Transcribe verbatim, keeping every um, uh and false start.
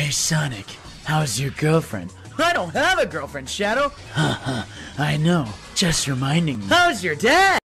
Hey, Sonic, how's your girlfriend? I don't have a girlfriend, Shadow. Haha, I know. Just reminding me. How's your dad?